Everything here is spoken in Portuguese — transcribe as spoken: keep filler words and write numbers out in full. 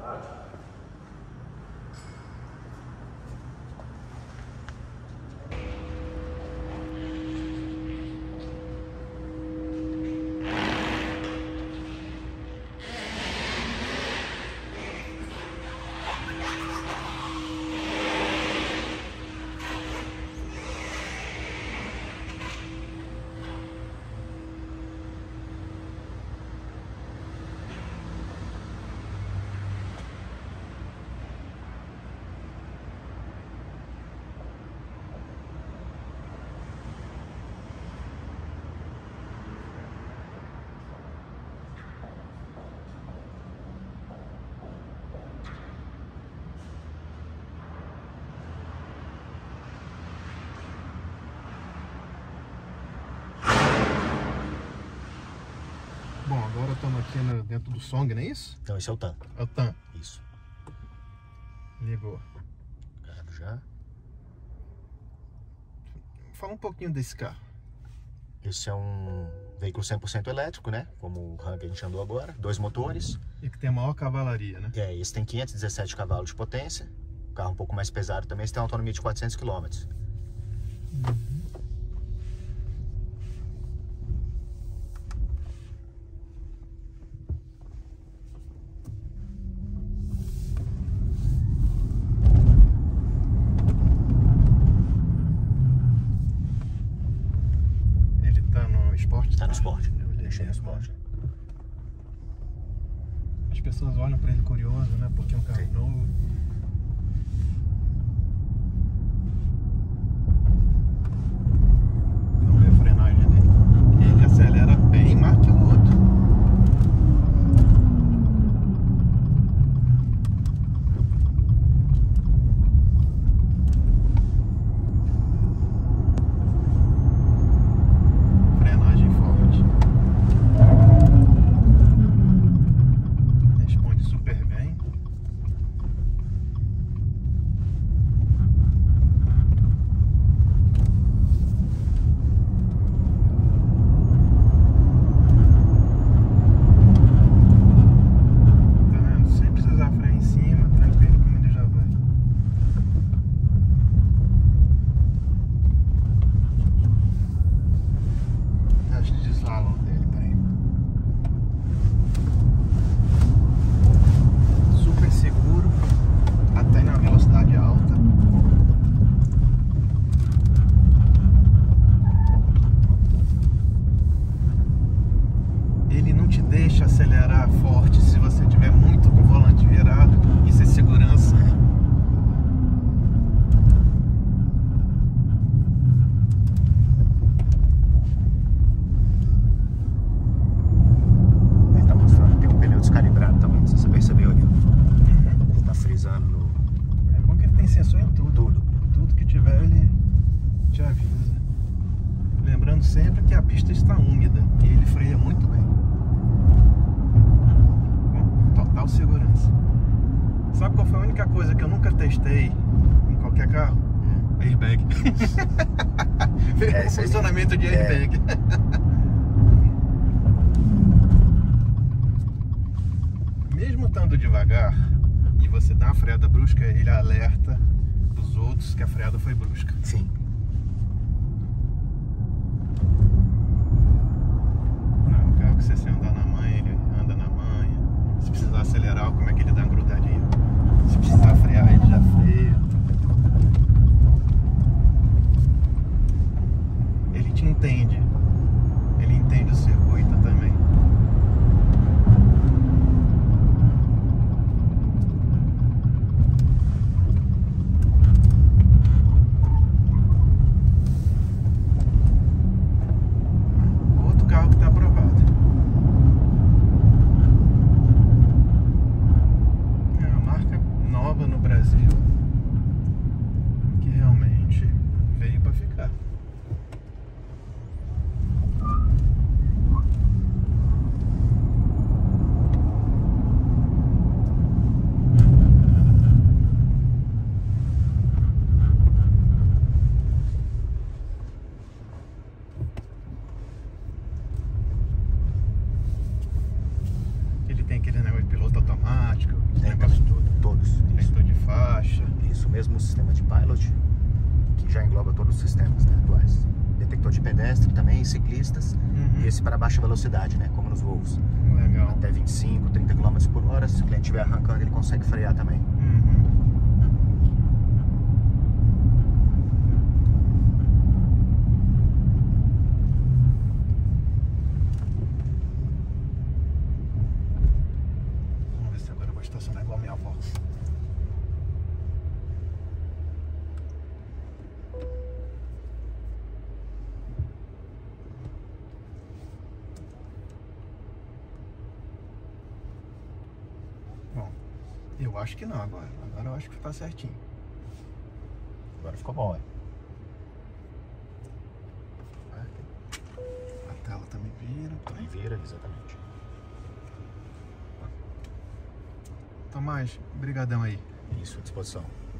Bom, agora estamos aqui no, dentro do Song, não é isso? Então, esse é o TAN. É o TAN. Isso. Ligou. Carro já. Fala um pouquinho desse carro. Esse é um veículo cem por cento elétrico, né? Como o Ram que a gente andou agora. Dois motores. E que tem a maior cavalaria, né? É, esse tem quinhentos e dezessete cavalos de potência. O carro um pouco mais pesado também. Esse tem uma autonomia de quatrocentos quilômetros. Uhum. Esporte? Tá no esporte. Eu deixei no esporte. As pessoas olham para ele curioso, né? Porque é um carro Sim. novo. Vamos ver a frenagem dele. Ele acelera bem mais que o outro. Deixa acelerar forte se você tiver muito com o volante virado. Isso é segurança. Ele tá mostrando que tem um pneu descalibrado também, se você percebeu ali. Uhum. Ele tá frisando no... É bom que ele tem sensor em tudo. Tudo. Tudo que tiver ele te avisa. Lembrando sempre que a pista está úmida e ele freia muito bem. Total segurança. Sabe qual foi a única coisa que eu nunca testei em qualquer carro? Hum. Airbag. É, funcionamento de airbag. É. Mesmo estando devagar e você dá uma freada brusca, ele alerta os outros que a freada foi brusca. Sim. Não, o carro que você se andar na manha, ele anda na manha. Se precisar acelerar, como é que ele dá uma grudadinha. Se precisar frear, ele já freia. Ele te entende. Ele entende o circuito também. Outro carro que está aprovado. No Brasil, que realmente veio para ficar. Ele tem aquele negócio de piloto automático. automático? Tem também, todos. Isso. Leitor de faixa. Isso, mesmo sistema de pilot, que já engloba todos os sistemas, né, atuais. Detector de pedestre também, ciclistas, Uhum. e esse para baixa velocidade, né, como nos voos. Legal. Até vinte e cinco, trinta quilômetros por hora, se o cliente estiver arrancando, ele consegue frear também. Uhum. Vamos ver se agora eu vou estacionar igual a minha avó. Bom, eu acho que não agora. Agora eu acho que tá certinho. Agora ficou bom, é. A tela também vira. Também vira, exatamente. Tomás, brigadão aí. Isso, à disposição.